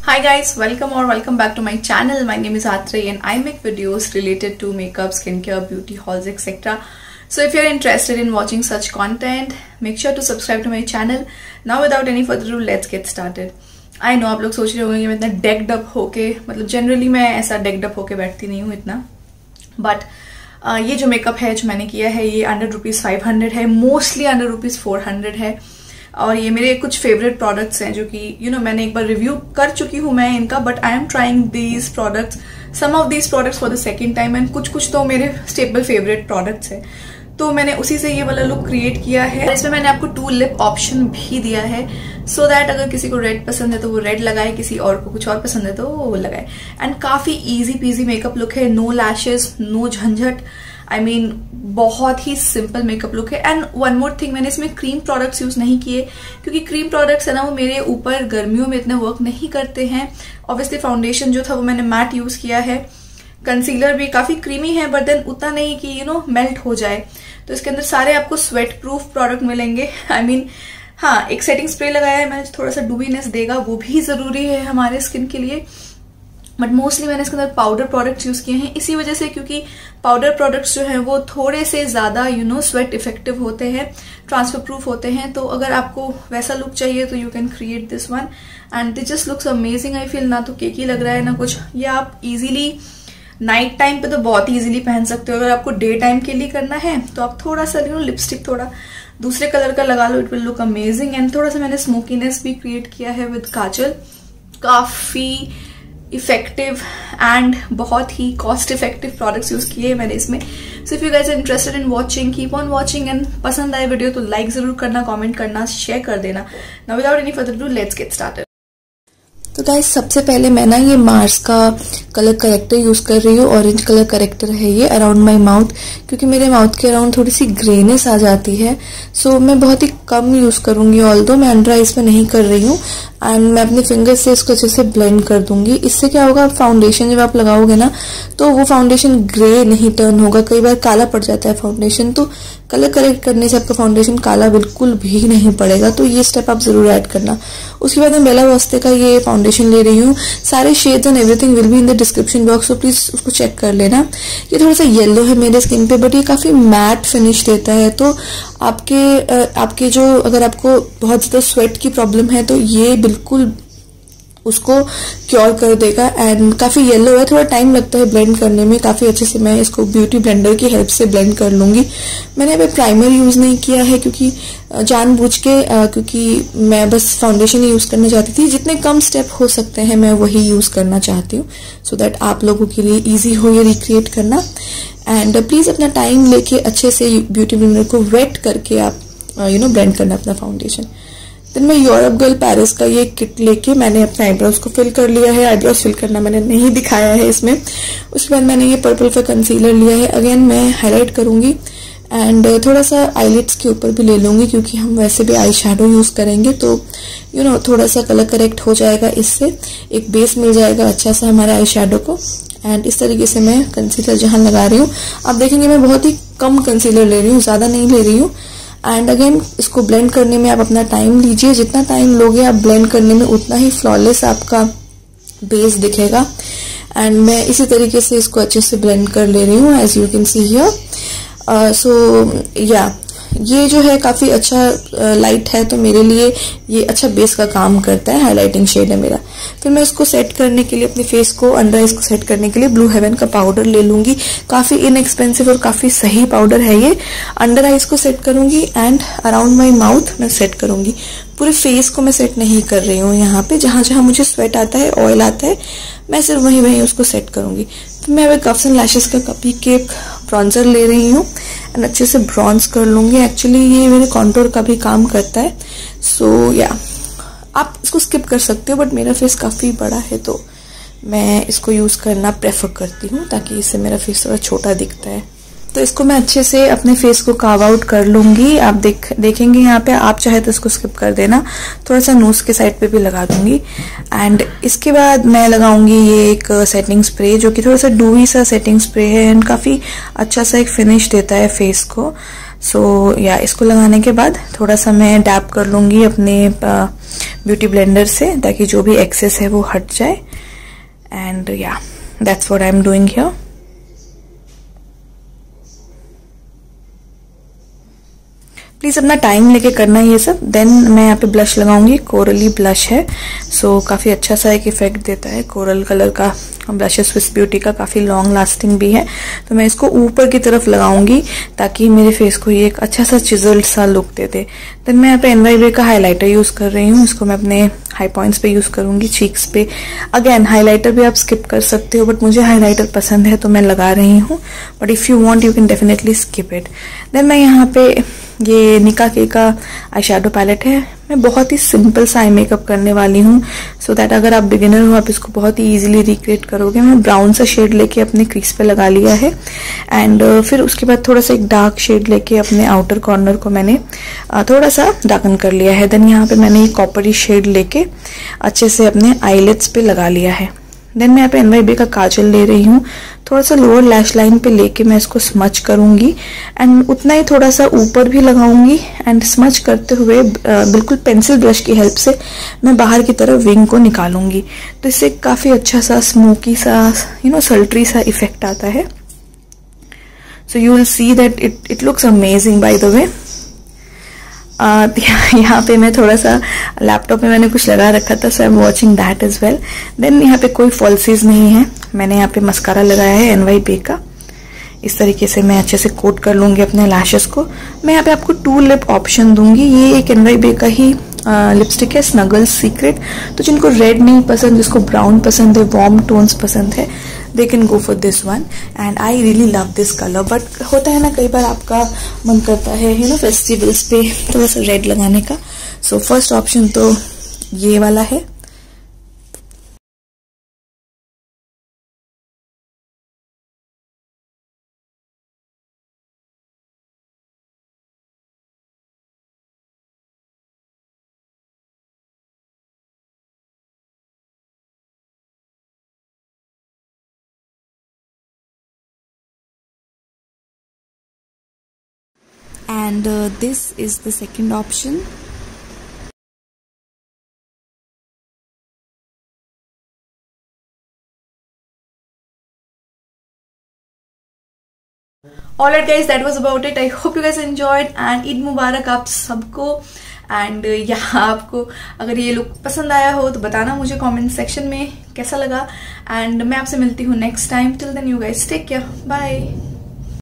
Hi guys, welcome or welcome back to my channel. My name is Atrey and I make videos related to makeup, skincare, beauty hauls, etc. So if you're interested in watching such content, make sure to subscribe to my channel. Now without any further ado, let's get started. I know आप लोग सोच रहे होंगे कि मैं इतना decked up होके, मतलब जनरली मैं ऐसा डेक्ड अप होके बैठती नहीं हूँ इतना, बट ये जो मेकअप है जो मैंने किया है ये अंडर ₹500 है, मोस्टली अंडर ₹400 है। और ये मेरे कुछ फेवरेट प्रोडक्ट्स हैं जो कि मैंने एक बार रिव्यू कर चुकी हूँ मैं इनका, but I am trying these products, some of these products for the second time, and कुछ तो मेरे स्टेबल फेवरेट प्रोडक्ट्स हैं। तो मैंने उसी से ये वाला लुक क्रिएट किया है। इसमें मैंने आपको 2 लिप ऑप्शन भी दिया है, सो दैट अगर किसी को रेड पसंद है तो वो रेड लगाए, किसी और को कुछ और पसंद है तो वो लगाए। एंड काफी इजी पीजी मेकअप लुक है, नो लैशेस, नो झंझट, आई मीन बहुत ही सिंपल मेकअप लुक है। एंड वन मोर थिंग, मैंने इसमें क्रीम प्रोडक्ट्स यूज नहीं किए क्योंकि क्रीम प्रोडक्ट्स है ना वो मेरे ऊपर गर्मियों में इतना वर्क नहीं करते हैं। ऑब्वियसली फाउंडेशन जो था वो मैंने मैट यूज किया है, कंसीलर भी काफी क्रीमी है बट देन उतना नहीं कि मेल्ट हो जाए। तो इसके अंदर सारे आपको स्वेट प्रूफ प्रोडक्ट मिलेंगे। आई मीन हाँ, एक सेटिंग स्प्रे लगाया है मैंने, थोड़ा सा डूबीनेस देगा, वो भी जरूरी है हमारे स्किन के लिए, बट मोस्टली मैंने इसके अंदर पाउडर प्रोडक्ट्स यूज किए हैं इसी वजह से, क्योंकि पाउडर प्रोडक्ट्स जो हैं वो थोड़े से ज्यादा स्वेट इफेक्टिव होते हैं, ट्रांसफर प्रूफ होते हैं। तो अगर आपको वैसा लुक चाहिए तो you can create this one and this just looks amazing. I feel ना तो केकी लग रहा है ना कुछ। ये आप इजीली नाइट टाइम पे तो बहुत इजीली पहन सकते हो। अगर आपको डे टाइम के लिए करना है तो आप थोड़ा सा लिपस्टिक थोड़ा दूसरे कलर का लगा लो, it will look amazing. And थोड़ा सा मैंने स्मोकीनेस भी क्रिएट किया है विद काजल। काफी इफेक्टिव एंड बहुत ही कॉस्ट इफेक्टिव प्रोडक्ट्स यूज किए मैंने इसमें। So if you guys are interested in watching, keep on watching, and पसंद आए वीडियो तो लाइक जरूर करना, कमेंट करना, शेयर कर देना। Now without any further ado let's get started. तो गाइस सबसे पहले मैं ना ये मार्स का कलर करेक्टर यूज कर रही हूँ। ऑरेंज कलर करेक्टर है ये अराउंड माय माउथ, क्योंकि मेरे माउथ के अराउंड थोड़ी सी ग्रेनेस आ जाती है। सो मैं बहुत ही कम यूज करूंगी, ऑल्दो मैं अंडर आईज पे नहीं कर रही हूँ। एंड मैं अपने फिंगर से इसको अच्छे से ब्लेंड कर दूंगी। इससे क्या होगा, फाउंडेशन जब आप लगाओगे ना तो वो फाउंडेशन ग्रे नहीं टर्न होगा। कई बार काला पड़ जाता है फाउंडेशन, तो कलर करेक्ट करने से आपका फाउंडेशन काला बिल्कुल भी नहीं पड़ेगा। तो ये स्टेप आप जरूर ऐड करना। उसके बाद मैं बेला वोस्ते का ये फाउंडेशन ले रही हूँ। सारे shades and everything will be in the description box, तो प्लीज उसको चेक कर लेना। ये थोड़ा सा येलो है मेरे स्किन पे, बट ये काफी मैट फिनिश देता है। तो आपके जो, अगर आपको बहुत ज्यादा स्वेट की प्रॉब्लम है तो ये बिल्कुल उसको क्योर कर देगा। एंड काफी येलो है, थोड़ा टाइम लगता है ब्लेंड करने में। काफी अच्छे से मैं इसको ब्यूटी ब्लेंडर की हेल्प से ब्लेंड कर लूंगी। मैंने अभी प्राइमर यूज नहीं किया है क्योंकि जानबूझ के, क्योंकि मैं बस फाउंडेशन ही यूज करना चाहती थी। जितने कम स्टेप हो सकते हैं मैं वही यूज करना चाहती हूँ, सो दैट आप लोगों के लिए इजी हो ये रिक्रिएट करना। एंड प्लीज अपना टाइम लेके अच्छे से ब्यूटी ब्लेंडर को वेट करके आप ब्लेंड करना अपना फाउंडेशन। देन मैं यूरोप गर्ल पेरिस का ये किट लेके मैंने अपने आईब्रोज को फिल कर लिया है। आईब्रोज फिल करना मैंने नहीं दिखाया है इसमें। उसके बाद मैंने ये पर्पल का कंसीलर लिया है, अगेन मैं हाईलाइट करूंगी एंड थोड़ा सा आईलिड्स के ऊपर भी ले लूंगी, क्योंकि हम वैसे भी आई शैडो यूज करेंगे। तो थोड़ा सा कलर करेक्ट हो जाएगा, इससे एक बेस मिल जाएगा अच्छा सा हमारे आई शैडो को। एंड इस तरीके से मैं कंसीलर जहां लगा रही हूँ, आप देखेंगे मैं बहुत ही कम कंसीलर ले रही हूँ, ज्यादा नहीं ले रही हूँ। एंड अगेन इसको ब्लेंड करने में आप अपना टाइम लीजिए। जितना टाइम लोगे आप ब्लेंड करने में उतना ही फ्लॉलेस आपका बेस दिखेगा। एंड मैं इसी तरीके से इसको अच्छे से ब्लेंड कर ले रही हूँ, as you can see here. So या ये जो है काफी अच्छा लाइट है, तो मेरे लिए ये अच्छा बेस का काम करता है। हाइलाइटिंग शेड है मेरा। फिर मैं इसको सेट करने के लिए अपने फेस को, अंडर आईज को सेट करने के लिए ब्लू हेवन का पाउडर ले लूंगी। काफी इनएक्सपेंसिव और काफी सही पाउडर है ये। अंडर आईज को सेट करूंगी एंड अराउंड माई माउथ मैं सेट करूंगी। पूरे फेस को मैं सेट नहीं कर रही हूँ। यहाँ पे जहां जहां मुझे स्वेट आता है, ऑयल आता है, मैं सिर्फ वहीं उसको सेट करूंगी। तो मैं अभी कप्स एंड लैशेस का कपी केक ब्रॉन्जर ले रही हूँ एंड अच्छे से ब्रॉन्ज कर लूंगी। एक्चुअली ये मेरे कॉन्टोर का भी काम करता है। सो या आप इसको स्किप कर सकते हो, बट मेरा फेस काफी बड़ा है तो मैं इसको यूज करना प्रेफर करती हूँ, ताकि इससे मेरा फेस थोड़ा छोटा दिखता है। तो इसको मैं अच्छे से अपने फेस को कार्व आउट कर लूंगी। आप देखेंगे यहाँ पे, आप चाहे तो इसको स्किप कर देना। थोड़ा सा नोज के साइड पे भी लगा दूंगी। एंड इसके बाद मैं लगाऊंगी ये एक सेटिंग स्प्रे, जो कि थोड़ा सा डूई सा सेटिंग स्प्रे है एंड काफी अच्छा सा एक फिनिश देता है फेस को। सो या इसको लगाने के बाद थोड़ा सा मैं डैप कर लूँगी अपने ब्यूटी ब्लेंडर से, ताकि जो भी एक्सेस है वो हट जाए। एंड या that's what I am doing here. Please अपना टाइम लेके करना ये सब। देन मैं यहाँ पे ब्लश लगाऊंगी, कोरली ब्लश है, सो काफ़ी अच्छा सा एक इफेक्ट देता है कोरल कलर का ब्लश है स्विस ब्यूटी का, काफ़ी लॉन्ग लास्टिंग भी है। तो मैं इसको ऊपर की तरफ लगाऊंगी ताकि मेरे फेस को ये एक अच्छा सा चिजल्ड सा लुक दे दे। देन मैं यहाँ पे NYB का हाईलाइटर यूज़ कर रही हूँ, इसको मैं अपने हाई पॉइंट्स पे यूज़ करूंगी, चीक्स पे। अगेन हाईलाइटर भी आप स्किप कर सकते हो, बट मुझे हाईलाइटर पसंद है तो मैं लगा रही हूँ, but if you want you can definitely skip it. Then मैं यहाँ पे ये निका के का आई शेडो पैलेट है, मैं बहुत ही सिंपल सा आई मेकअप करने वाली हूँ, सो दैट अगर आप बिगिनर हो आप इसको बहुत ही इजीली रिक्रिएट करोगे। मैं ब्राउन सा शेड लेके अपने क्रीज पे लगा लिया है, एंड फिर उसके बाद थोड़ा सा एक डार्क शेड लेके अपने आउटर कॉर्नर को मैंने थोड़ा सा डार्कन कर लिया है। देन यहाँ पे मैंने ये कॉपरी शेड लेके अच्छे से अपने आईलिड्स पे लगा लिया है। देन मैं यहाँ पे NYB का काजल ले रही हूँ, थोड़ा सा लोअर लैश लाइन पे लेके मैं इसको स्मच करूंगी, एंड उतना ही थोड़ा सा ऊपर भी लगाऊंगी। एंड स्मच करते हुए बिल्कुल पेंसिल ब्रश की हेल्प से मैं बाहर की तरफ विंग को निकालूंगी, तो इससे काफ़ी अच्छा सा स्मोकी सा सल्ट्री सा इफेक्ट आता है। So you will see that it looks amazing by the way. यहाँ पे मैं थोड़ा सा लैपटॉप में मैंने कुछ लगा रखा था, so I am watching that as well. Then यहाँ पे कोई फॉल्सीज नहीं है, मैंने यहाँ पे मस्कारा लगाया है NYB का। इस तरीके से मैं अच्छे से कोट कर लूंगी अपने लैशेस को। मैं यहाँ पे आपको 2 लिप ऑप्शन दूंगी, ये एक NYB का ही लिपस्टिक है, स्नगल्स सीक्रेट। तो जिनको रेड नहीं पसंद, जिसको ब्राउन पसंद है, वार्म टोन्स पसंद है, they can go for this one. And I really love this colour. But होता है ना कई बार आपका मन करता है फेस्टिवल्स पे थोड़ा सा रेड लगाने का। सो फर्स्ट ऑप्शन तो ये वाला है। And this is the second option. Alright guys, that was about it. I hope you guys enjoyed and Eid Mubarak आप सबको। एंड यहाँ आपको अगर ये लुक पसंद आया हो तो बताना मुझे कमेंट सेक्शन में कैसा लगा। एंड मैं आपसे मिलती हूँ next time. Till then you guys take care, bye.